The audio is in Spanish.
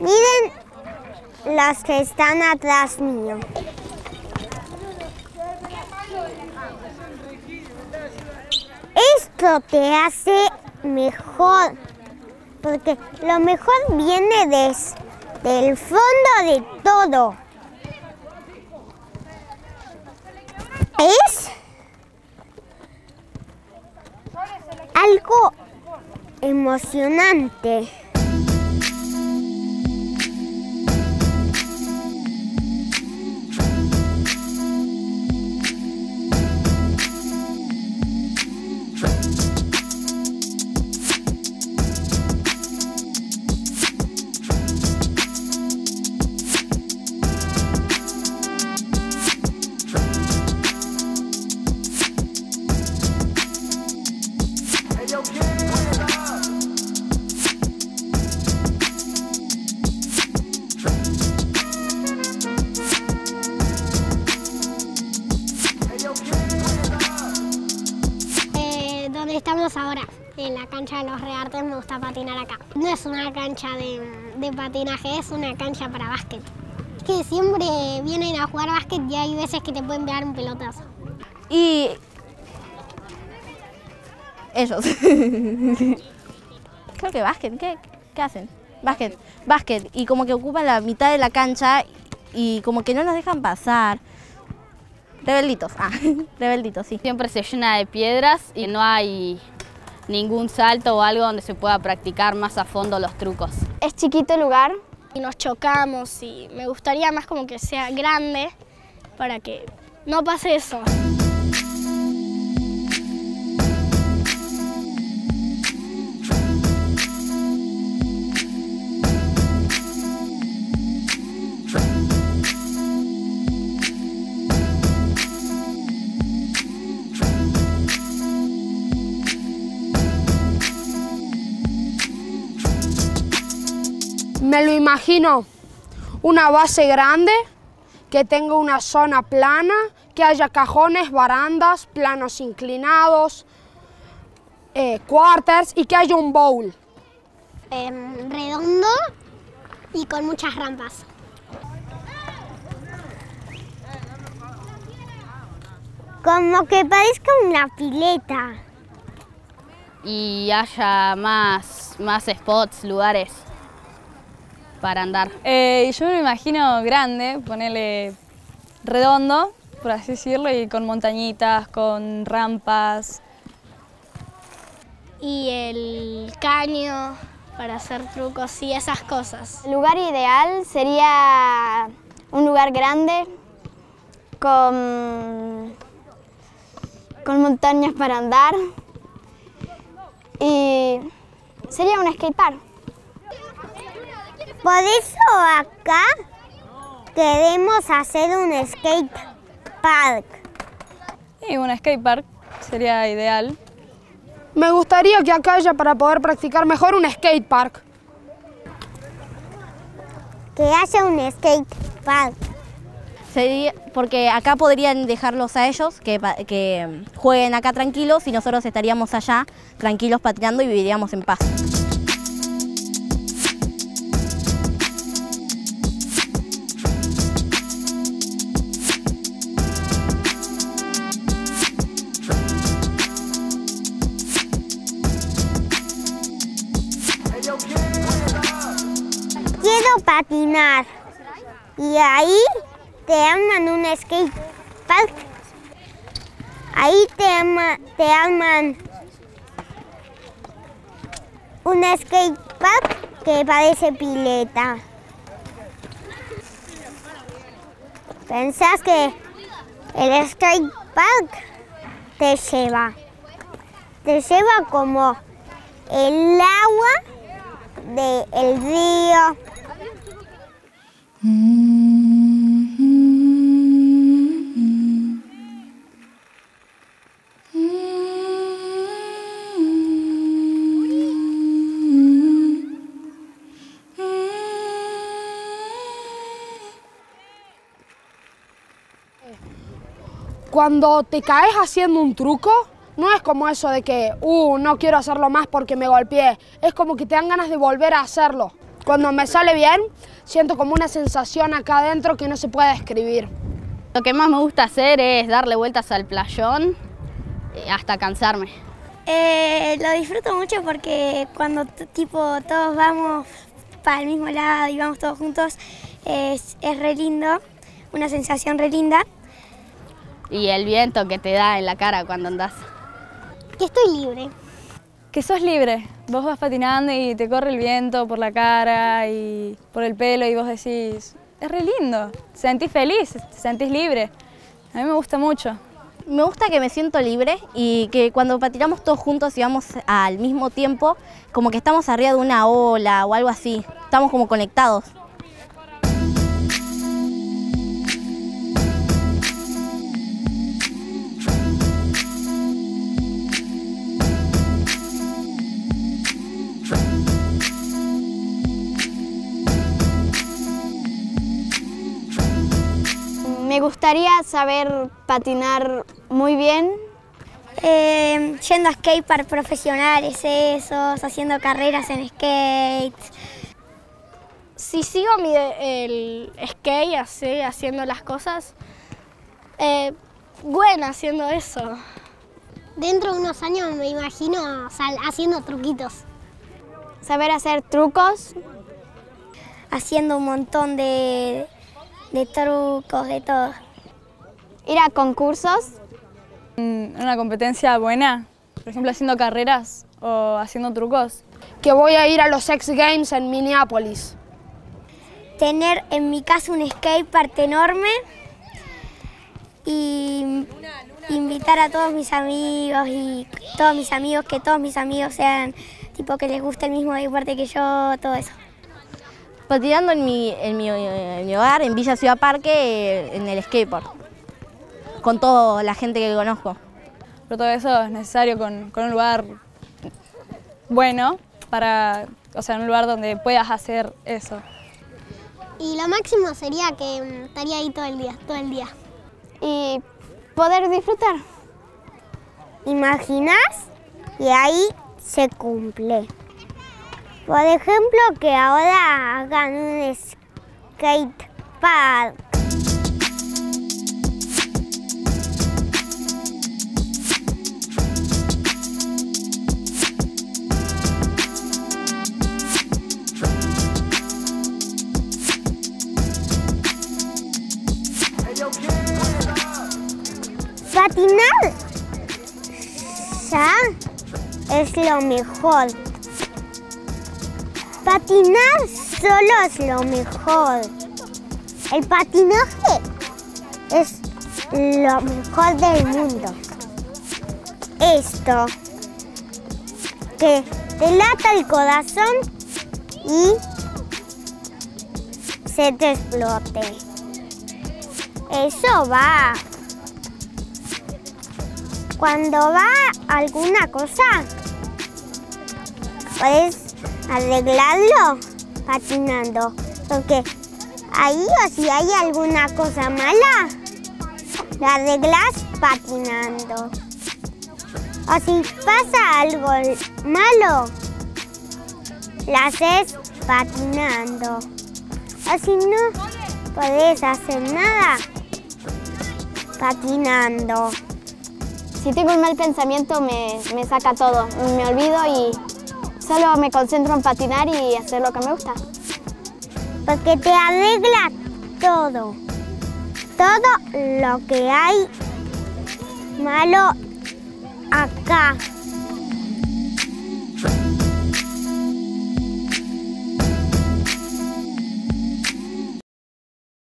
Miren las que están atrás mío. Esto te hace mejor, porque lo mejor viene del fondo de todo. Es algo emocionante. Donde estamos ahora, en la cancha de los Reartes, me gusta patinar acá. No es una cancha de patinaje, es una cancha para básquet. Es que siempre vienen a jugar básquet y hay veces que te pueden pegar un pelotazo. Y ellos. Creo que básquet, ¿qué hacen? Básquet, y como que ocupan la mitad de la cancha y como que no nos dejan pasar. Rebelditos, rebelditos, sí. Siempre se llena de piedras y no hay ningún salto o algo donde se pueda practicar más a fondo los trucos. Es chiquito el lugar. Y nos chocamos y me gustaría más como que sea grande para que no pase eso. Me lo imagino una base grande, que tenga una zona plana, que haya cajones, barandas, planos inclinados, quarters y que haya un bowl. Redondo y con muchas rampas. Como que parezca una pileta. Y haya más spots, lugares para andar. Yo me lo imagino grande, ponerle redondo, por así decirlo, y con montañitas, con rampas. Y el caño para hacer trucos y esas cosas. El lugar ideal sería un lugar grande con montañas para andar y sería un skatepark. Por eso acá queremos hacer un skate park. Y un skatepark sería ideal. Me gustaría que acá haya, para poder practicar mejor, un skatepark. Que haya un skate park. Sería, porque acá podrían dejarlos a ellos que jueguen acá tranquilos y nosotros estaríamos allá tranquilos patinando y viviríamos en paz. Quiero patinar y ahí te arman un skate park. Ahí te arman un skate park que parece pileta. ¿Pensás que el skate park te lleva como el agua del río? Cuando te caes haciendo un truco, no es como eso de que, no quiero hacerlo más porque me golpeé. Es como que te dan ganas de volver a hacerlo. Cuando me sale bien, siento como una sensación acá adentro que no se puede describir. Lo que más me gusta hacer es darle vueltas al playón hasta cansarme. Lo disfruto mucho porque cuando todos vamos para el mismo lado y vamos todos juntos, es re lindo, una sensación re linda. Y el viento que te da en la cara cuando andás. Que estoy libre. Que sos libre. Vos vas patinando y te corre el viento por la cara y por el pelo y vos decís, es re lindo, te sentís feliz, te sentís libre. A mí me gusta mucho. Me gusta que me siento libre y que cuando patinamos todos juntos y vamos al mismo tiempo, como que estamos arriba de una ola o algo así, estamos como conectados. Me gustaría saber patinar muy bien. Yendo a skatepark profesionales, esos, haciendo carreras en skates. Si sigo el skate así, haciendo las cosas, bueno, haciendo eso. Dentro de unos años me imagino haciendo truquitos. Saber hacer trucos. Haciendo un montón de trucos, de todo. Ir a concursos. Una competencia buena, por ejemplo haciendo carreras o haciendo trucos. Que voy a ir a los X Games en Minneapolis. Tener en mi casa un skatepark enorme y invitar a todos mis amigos que todos mis amigos sean tipo que les guste el mismo deporte que yo, todo eso. Patinando en mi hogar, en Villa Ciudad Parque, en el skateboard, con toda la gente que conozco. Pero todo eso es necesario con un lugar bueno, un lugar donde puedas hacer eso. Y lo máximo sería que estaría ahí todo el día. Y poder disfrutar. ¿Imaginas? Y ahí se cumple. Por ejemplo, que ahora hagan un skatepark. Patinar ya es lo mejor. Patinar solo es lo mejor. El patinaje es lo mejor del mundo. Esto que te lata el corazón y se te explote. Eso va. Cuando va alguna cosa, puedes arreglarlo patinando, porque ahí o si hay alguna cosa mala, la arreglas patinando. O si pasa algo malo, la haces patinando. O si no puedes hacer nada, patinando. Si tengo un mal pensamiento me saca todo, me olvido y solo me concentro en patinar y hacer lo que me gusta. Porque te arregla todo. Todo lo que hay malo acá.